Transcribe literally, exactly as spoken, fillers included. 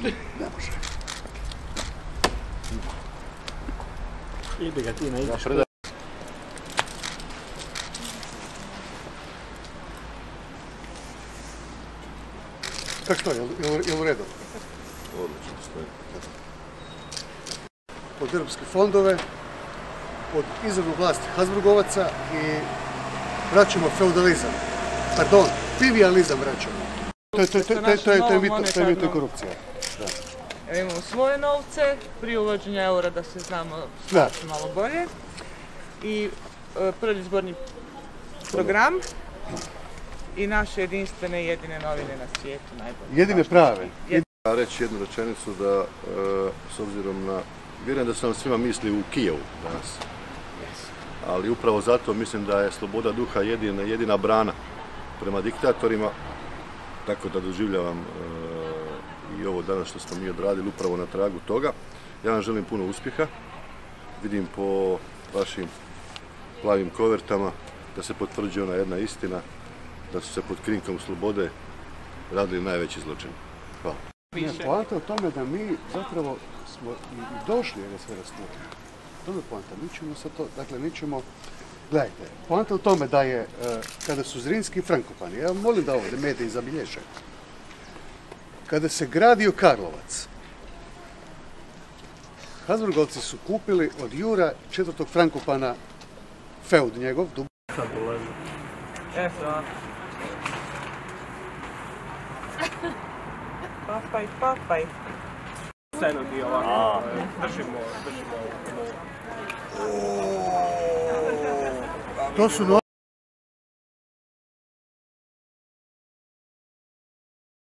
Ne može. Ide ga ti na ideš. Kako što je, je li u redu? Odlično stoji. Pod europske fondove, pod izravnu vlast Habsburgovaca i vraćamo feudalizam. Pardon, filializam vraćamo. To je mito i korupcija. Imamo svoje novce, prije uvođenja eura da se znamo malo bolje. I predizborni program i naše jedinstvene i jedine novine na svijetu najbolje. Jedine prave. Ja reći jednu rečenicu da, s obzirom na, vjerujem da sam svima misli u Kijevu danas, ali upravo zato mislim da je sloboda duha jedina, jedina brana prema diktatorima, tako da doživljavam i ovo danas što smo mi odradili upravo na tragu toga. Ja vam želim puno uspjeha, vidim po vašim plavim kovertama da se potvrđuje ona jedna istina, da su se pod krinkom slobode radili najveći zločin. Hvala. Poanta je u tome da mi zapravo smo i došli da sve rasturimo. To je poanta. Mi ćemo sad to, dakle, mi ćemo... Gledajte, poanta je u tome da je, kada su Zrinski i Frankopani, ja molim da ovdje mediji zabilježe, kada se gradio Karlovac, Habsburgovci su kupili od Jura četvrtog Frankopana feud njegov, dub... Sad dolazi. Eto. Papaj, papaj. Sceno bi ovako, držimo, držimo. To su no...